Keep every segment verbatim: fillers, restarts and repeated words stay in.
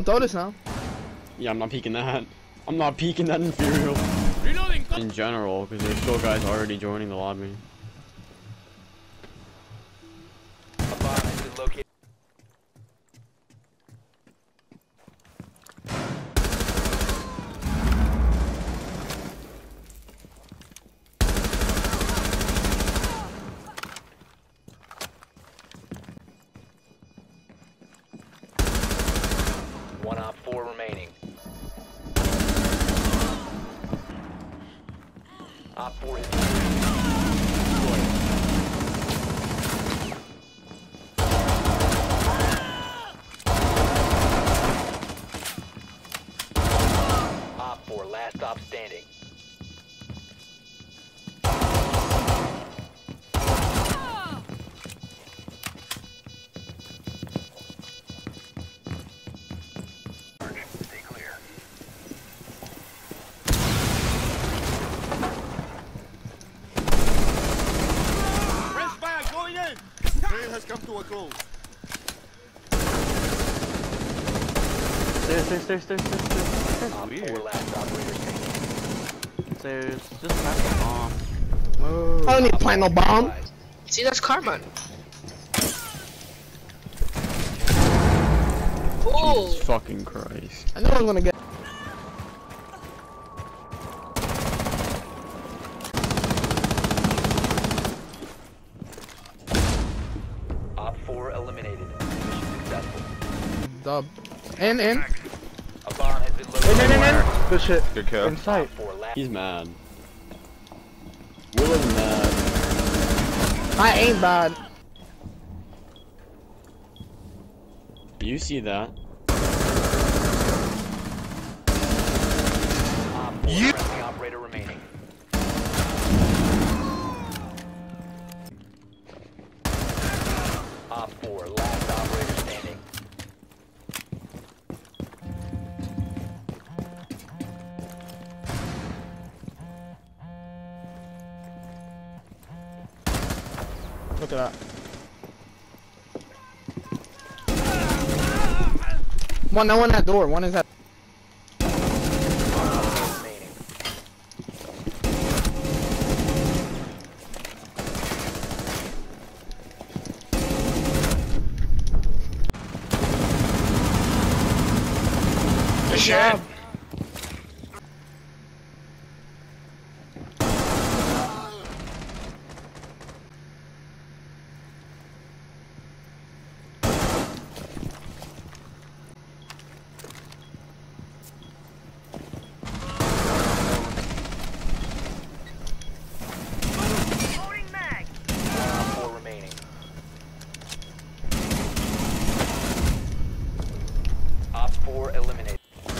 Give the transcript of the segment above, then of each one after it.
throw this now. Yeah, I'm not peeking that. I'm not peeking that Imperial. Reloading. In general, because there's still guys already joining the lobby. A bomb has been located. One op four remaining. Op four is Op four, last stop standing. Stay clear. Fresh fire going in! Trail has come to a close. Stairs, stairs, stairs, stairs, stairs, stairs. That's Op weird. four, last operator standing. Stairs, just plant the bomb. I don't need to plant no bomb. See, that's carbon. Oh, Jesus fucking Christ. I know I'm gonna get. Op four eliminated. Mission successful. Dub. In, in. A bomb has been located. In, in, in, in. Good shit. Good kill. In sight. Op four, last. He's mad. Will is mad. I ain't bad. You see that? Op four, Yeah. friendly operator remaining. Op four, last operator standing. Look at that. One, no one that door. One is that. Remaining. Good shit. Op four remaining. Op four eliminated.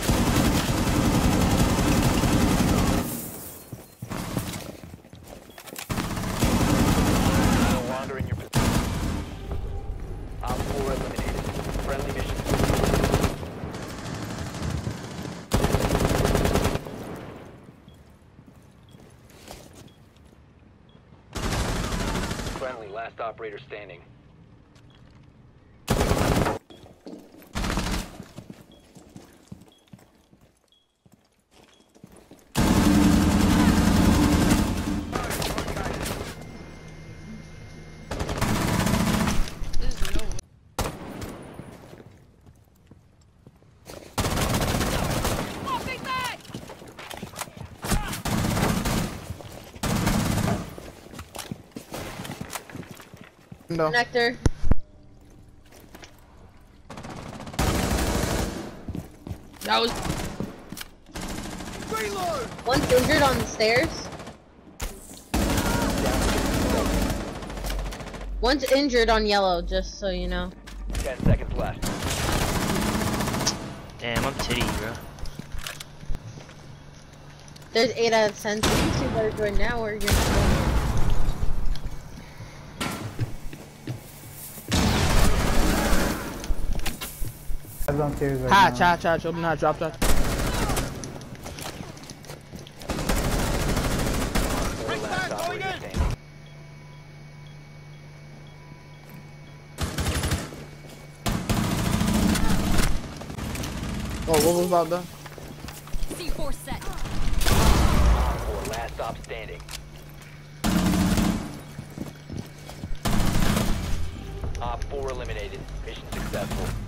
No longer in your position. Op four eliminated. Friendly mission. Friendly, last operator standing. No. connector. That was. One's injured on the stairs. One's injured on yellow, just so you know. Ten seconds left. Damn, I'm titty, bro. There's eight out of ten. So you two better join now, or you're not going. Downstairs right Ha, now. cha, cha, cha, nah, drop that. Four last operator standing. Oh, what was about that? C four set. Op four, last stop standing. Op four eliminated. Mission successful.